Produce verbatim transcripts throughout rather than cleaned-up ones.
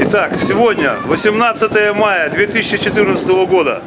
Итак, сегодня восемнадцатое мая две тысячи четырнадцатого года.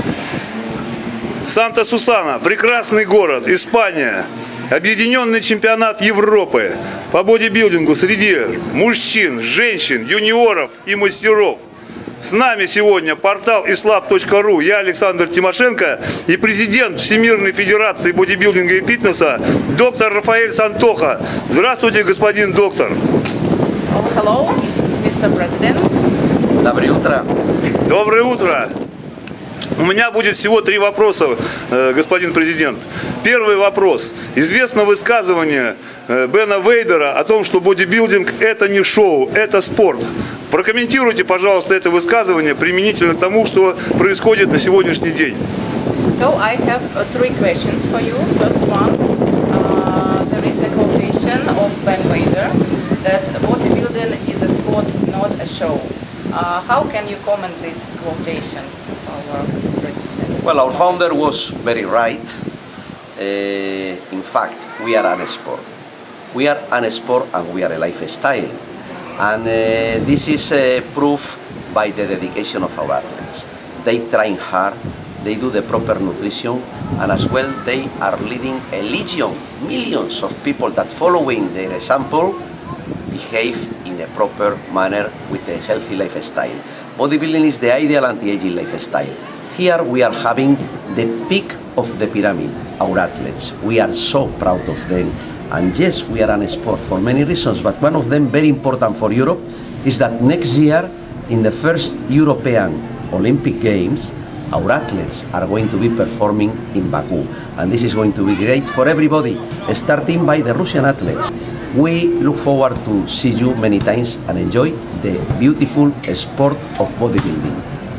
Санта-Сусана, прекрасный город, Испания. Объединенный чемпионат Европы по бодибилдингу среди мужчин, женщин, юниоров и мастеров. С нами сегодня портал ислаб точка ру. Я Александр Тимошенко и президент Всемирной Федерации бодибилдинга и фитнеса доктор Рафаэль Сантоха. Здравствуйте, господин доктор. Hello, мистер Президент. Доброе утро. Доброе утро. У меня будет всего три вопроса, господин президент. Первый вопрос. Известно высказывание Бена Вейдера о том, что бодибилдинг – это не шоу, это спорт. Прокомментируйте, пожалуйста, это высказывание применительно к тому, что происходит на сегодняшний день. So I have uh, three questions for you. First one, uh, there is a quotation of Ben Weider that bodybuilding is a sport, not a show. Uh, how can you comment this quotation, our president? Well, our founder was very right. Uh, in fact, we are an sport. We are an sport and we are a lifestyle. And uh, this is uh, proof by the dedication of our athletes. They train hard, they do the proper nutrition, and as well they are leading a legion, millions of people that following their example behave in a proper manner with a healthy lifestyle. Bodybuilding is the ideal anti-aging lifestyle. Here we are having the peak of the pyramid, our athletes. We are so proud of them. And yes, we are an sport for many reasons, but one of them very important for Europe is that next year, in the first European Olympic Games, our athletes are going to be performing in Baku. And this is going to be great for everybody, starting by the Russian athletes. We look forward to see you many times and enjoy the beautiful sport of bodybuilding.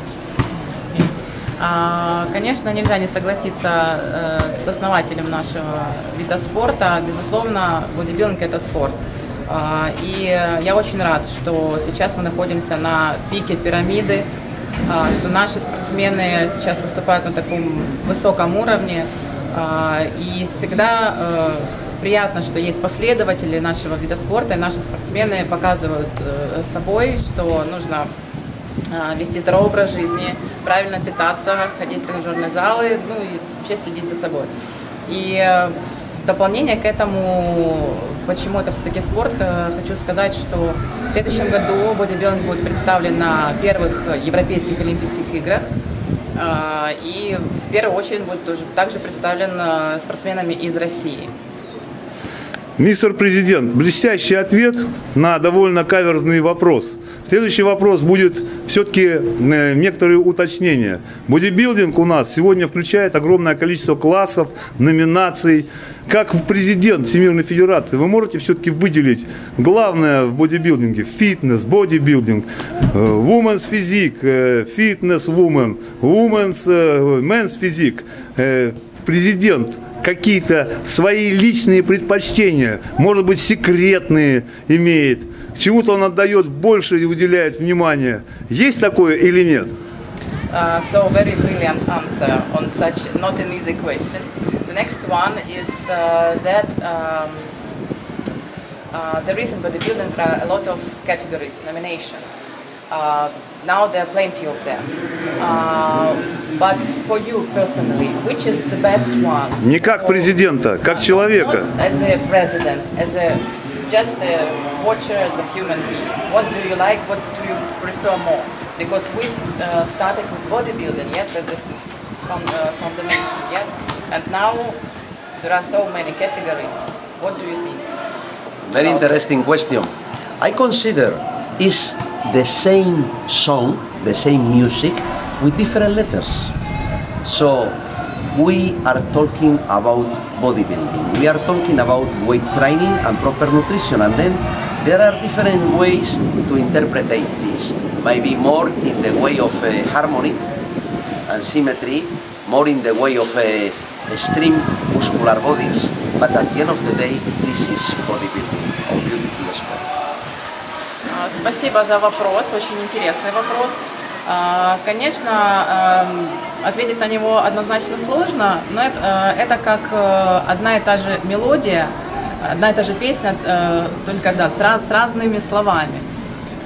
Конечно, нельзя не согласиться с основателем нашего вида спорта. Безусловно, бодибилдинг – это спорт. И я очень рад, что сейчас мы находимся на пике пирамиды, что наши спортсмены сейчас выступают на таком высоком уровне. И всегда приятно, что есть последователи нашего вида спорта, и наши спортсмены показывают собой, что нужно вести здоровый образ жизни, правильно питаться, ходить в тренажерные залы, ну и вообще следить за собой. И в дополнение к этому, почему это все-таки спорт, хочу сказать, что в следующем году бодибилдинг будет представлен на первых Европейских Олимпийских играх. И в первую очередь будет тоже также представлен спортсменами из России. Мистер Президент, блестящий ответ на довольно каверзный вопрос. Следующий вопрос будет все-таки некоторые уточнения. Бодибилдинг у нас сегодня включает огромное количество классов, номинаций. Как президент Всемирной Федерации вы можете все-таки выделить главное в бодибилдинге? Фитнес, бодибилдинг, women's физик, фитнес woman, women's, men's физик. Президент какие-то свои личные предпочтения, может быть, секретные имеет, чему-то он отдает больше и уделяет внимания. Есть такое или нет? Uh, so very brilliant answer on such not an easy question. The next one is uh, that um, uh, there is in bodybuilding a lot of categories, nominations. Uh, now there are plenty of them. Uh, but for you personally, which is the best one? Не как президента, как uh, человека. Not as a president, as a just a watcher, as a human being. What do you like? What do you prefer more? Because we uh, started with bodybuilding, yes, as the from, uh, foundation, yeah, and now there are so many categories. What do you think? Very interesting question. I consider is the same song, the same music, with different letters. So we are talking about bodybuilding. We are talking about weight training and proper nutrition, and then there are different ways to interpret this. Maybe more in the way of uh, harmony and symmetry, more in the way of uh, extreme muscular bodies, but at the end of the day, this is bodybuilding, a beautiful sport. Спасибо за вопрос, очень интересный вопрос. Конечно, ответить на него однозначно сложно, но это, это как одна и та же мелодия, одна и та же песня, только да, с, раз, с разными словами.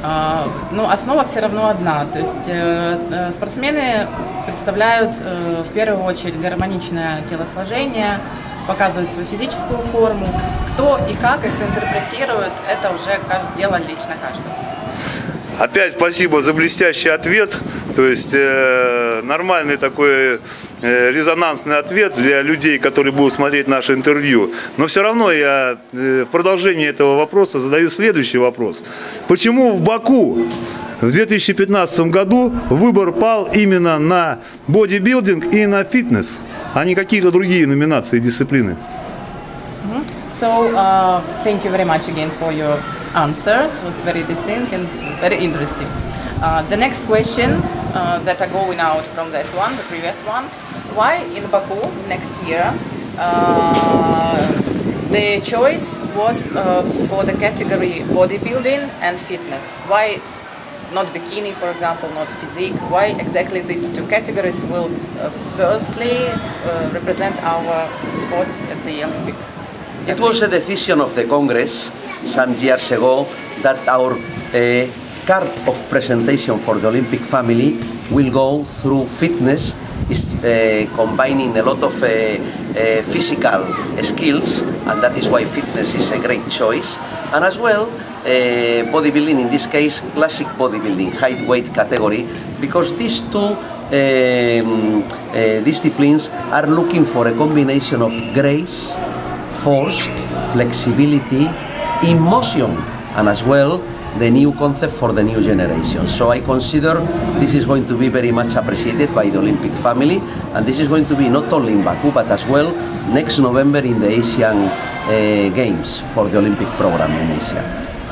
А, ну, основа все равно одна. То есть э, э, спортсмены представляют э, в первую очередь гармоничное телосложение, показывают свою физическую форму. Кто и как их интерпретирует, это уже кажд- дело лично каждого. Опять спасибо за блестящий ответ. То есть э, нормальный такой э, резонансный ответ для людей, которые будут смотреть наше интервью. Но все равно я э, в продолжении этого вопроса задаю следующий вопрос. Почему в Баку в две тысячи пятнадцатом году выбор пал именно на бодибилдинг и на фитнес, а не какие-то другие номинации и дисциплины? So, uh, thank you very much again for your answer. It was very distinct and very interesting. Uh, the next question uh, that are going out from that one, the previous one, why in Baku next year uh, the choice was uh, for the category bodybuilding and fitness? Why not bikini, for example, not physique? Why exactly these two categories will uh, firstly uh, represent our sport at the Olympic? It was a decision of the Congress some years ago that our uh, card of presentation for the Olympic family will go through fitness, is uh, combining a lot of uh, uh, physical skills, and that is why fitness is a great choice. And as well, uh, bodybuilding, in this case, classic bodybuilding, height weight category, because these two um, uh, disciplines are looking for a combination of grace, force, flexibility, emotion, and as well the new concept for the new generation. So I consider this is going to be very much appreciated by the Olympic family, and this is going to be not only in Baku but as well next November in the Asian uh, Games for the Olympic program in Asia.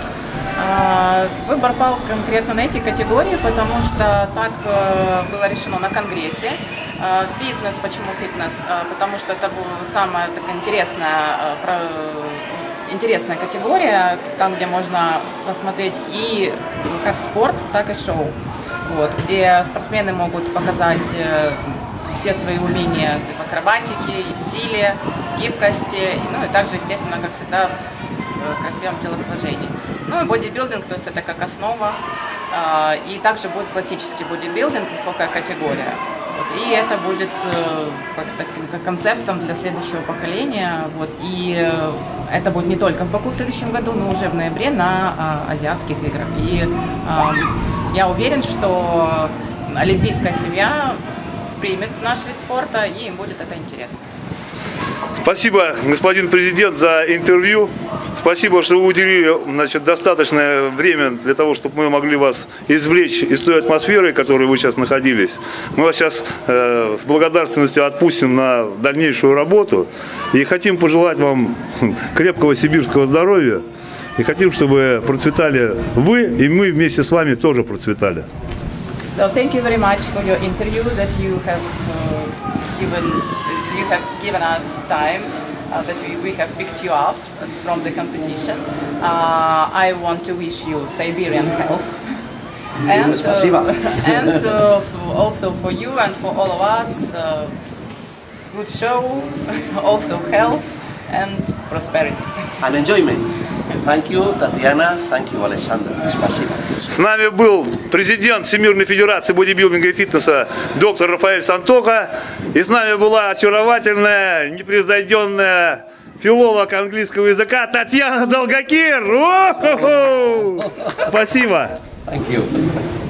Выбор пал конкретно на эти категории, потому что так было решено на Конгрессе. Фитнес, почему фитнес? Потому что это была самая такая интересная, интересная категория, там, где можно посмотреть и как спорт, так и шоу, вот, где спортсмены могут показать все свои умения в акробатике, и в силе, гибкости, ну и также, естественно, как всегда, в красивом телосложении. Ну и бодибилдинг, то есть это как основа, и также будет классический бодибилдинг, высокая категория. Вот, и это будет как таким как концептом для следующего поколения. Вот, и это будет не только в Баку в следующем году, но уже в ноябре на а, азиатских играх. И а, я уверен, что олимпийская семья примет наш вид спорта, и им будет это интересно. Спасибо, господин президент, за интервью. Спасибо, что вы уделили, значит, достаточное время для того, чтобы мы могли вас извлечь из той атмосферы, в которой вы сейчас находились. Мы вас сейчас э, с благодарственностью отпустим на дальнейшую работу и хотим пожелать вам крепкого сибирского здоровья и хотим, чтобы процветали вы, и мы вместе с вами тоже процветали. So thank you very much for your interview that you have uh, given. You have given us time uh, that we, we have picked you up from the competition. Uh, I want to wish you Siberian health, and, uh, and uh, for also for you and for all of us, uh, good show, also health and prosperity. And enjoyment. Thank you, Tatiana. Thank you, Alexander. Спасибо. С нами был президент Всемирной Федерации бодибилдинга и фитнеса доктор Рафаэль Сантоха. И с нами была очаровательная, непревзойденная филолог английского языка Татьяна Долгокир. О-хо-хо! Спасибо. Thank you.